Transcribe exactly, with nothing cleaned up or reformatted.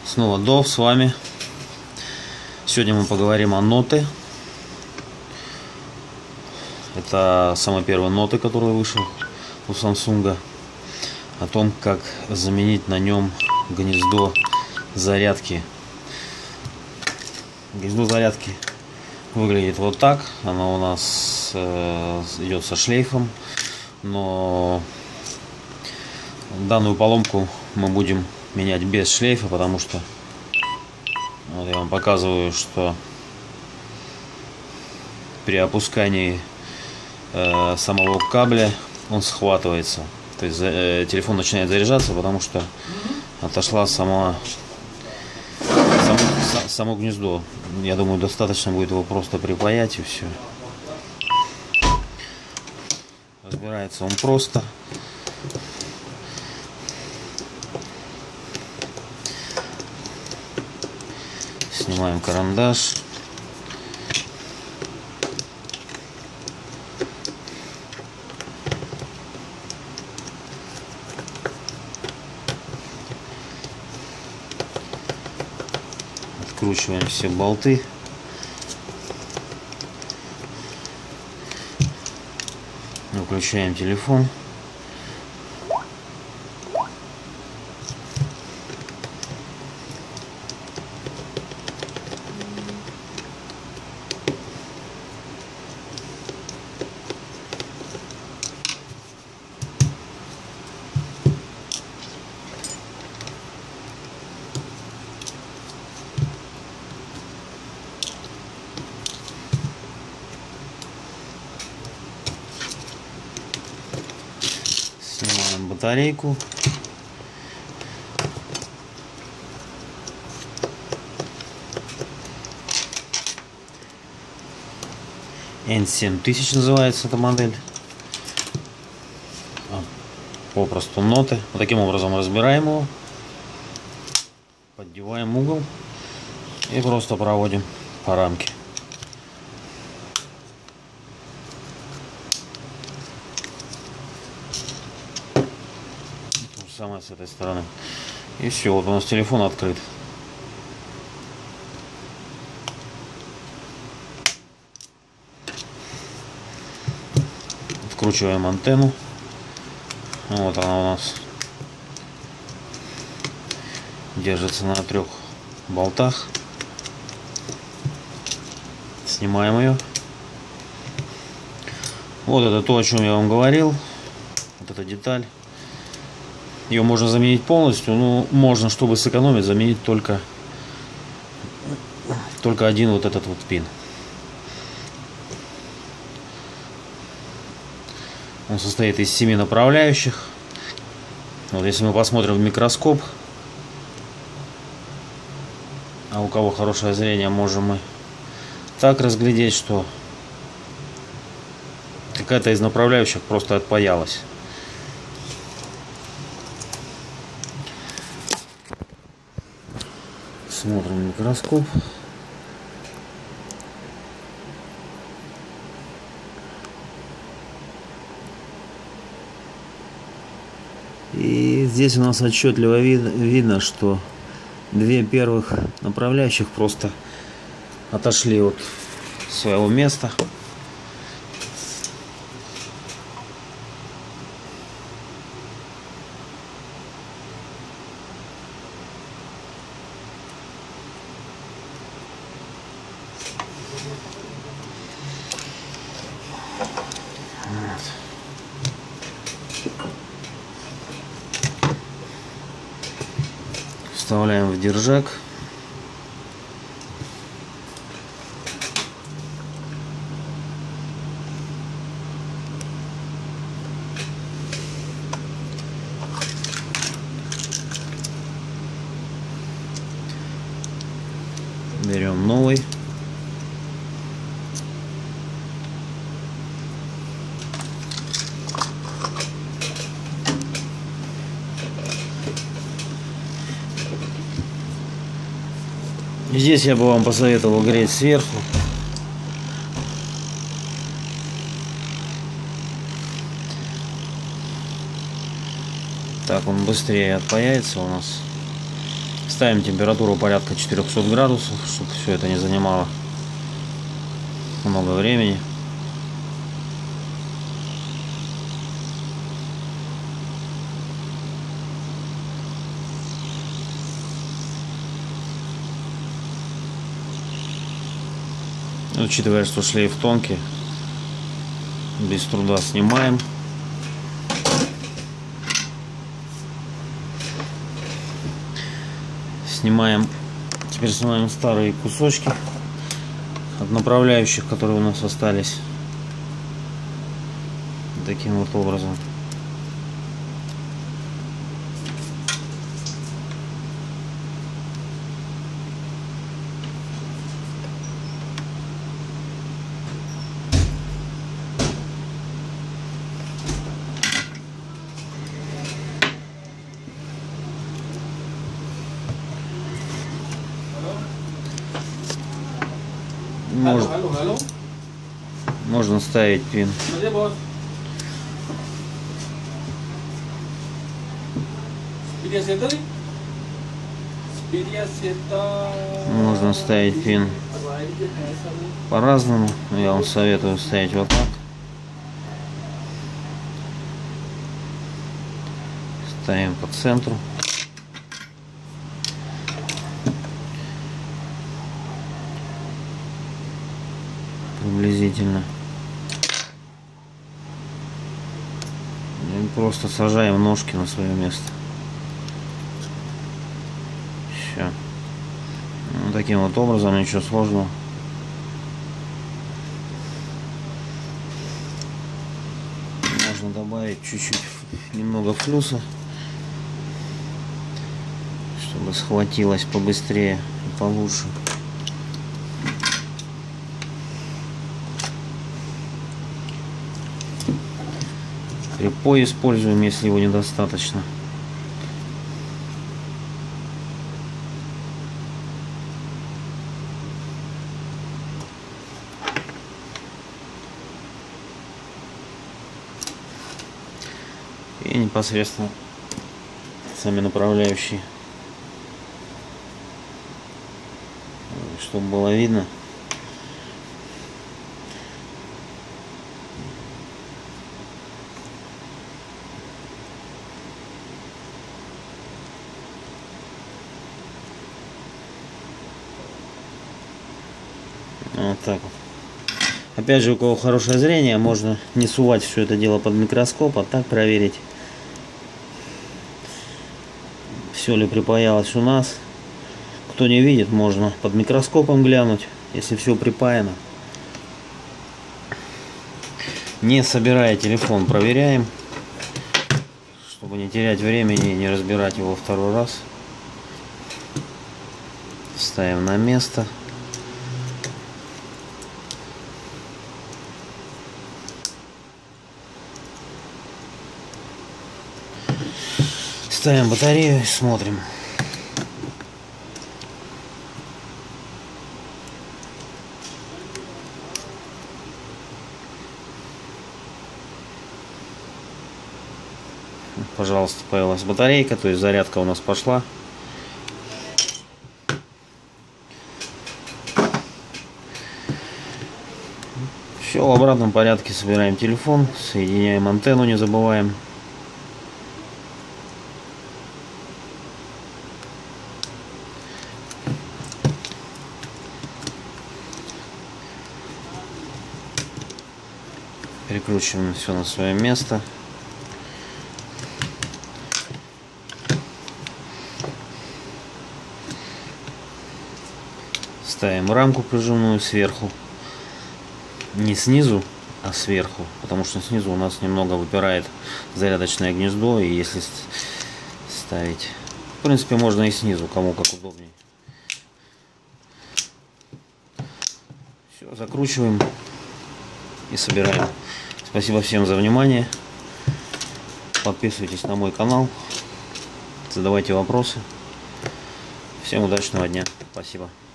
Снова Дов с вами. Сегодня мы поговорим о ноте. Это самый первый ноты, который вышел у Samsung. О том, как заменить на нем гнездо зарядки. Гнездо зарядки выглядит вот так. Оно у нас э, идет со шлейфом. Но данную поломку мы будем менять без шлейфа, потому что вот я вам показываю, что при опускании э, самого кабеля он схватывается. То есть э, телефон начинает заряжаться, потому что отошла сама само, само гнездо. Я думаю, достаточно будет его просто припаять и все. Разбирается он просто. Снимаем карандаш. Откручиваем все болты. Выключаем телефон. Снимаем батарейку. эн семь тысяч называется эта модель. Попросту ноты. Вот таким образом разбираем его. Поддеваем угол. И просто проводим по рамке. Самое с этой стороны. И все, вот у нас телефон открыт. Откручиваем антенну. Вот она у нас держится на трех болтах. Снимаем ее. Вот это то, о чем я вам говорил. Вот эта деталь. Ее можно заменить полностью, но можно, чтобы сэкономить, заменить только, только один вот этот вот пин. Он состоит из семи направляющих. Вот если мы посмотрим в микроскоп, а у кого хорошее зрение, можем мы так разглядеть, что какая-то из направляющих просто отпаялась. Смотрим микроскоп. И здесь у нас отчетливо вид видно, что две первых направляющих просто отошли от своего места. Вставляем в держак. Берем новый. Здесь я бы вам посоветовал греть сверху. Так он быстрее отпаяется у нас. Ставим температуру порядка четырёхсот градусов, чтобы все это не занимало много времени. Учитывая, что шлейф тонкий, без труда снимаем. Снимаем, теперь снимаем старые кусочки от направляющих, которые у нас остались. Таким вот образом. Можно, можно ставить пин. Можно ставить пин по-разному. Я вам советую ставить вот так. Ставим по центру. Приблизительно. И просто сажаем ножки на свое место. Все. Ну, таким вот образом, ничего сложного. Можно добавить чуть-чуть, немного флюса, чтобы схватилось побыстрее и получше. Припой используем, если его недостаточно. И непосредственно сами направляющие, чтобы было видно. Вот так вот. Опять же, у кого хорошее зрение, можно не сувать все это дело под микроскоп, а так проверить, все ли припаялось у нас. Кто не видит, можно под микроскопом глянуть, если все припаяно. Не собирая телефон, проверяем, чтобы не терять времени и не разбирать его второй раз. Ставим на место. Ставим батарею и смотрим. Пожалуйста, появилась батарейка, то есть зарядка у нас пошла. Все, в обратном порядке собираем телефон, соединяем антенну, не забываем. Перекручиваем все на свое место. Ставим рамку прижимную сверху. Не снизу, а сверху. Потому что снизу у нас немного выпирает зарядочное гнездо. И если ставить... В принципе, можно и снизу, кому как удобнее. Все, закручиваем и собираем. Спасибо всем за внимание. Подписывайтесь на мой канал. Задавайте вопросы. Всем удачного дня. Спасибо.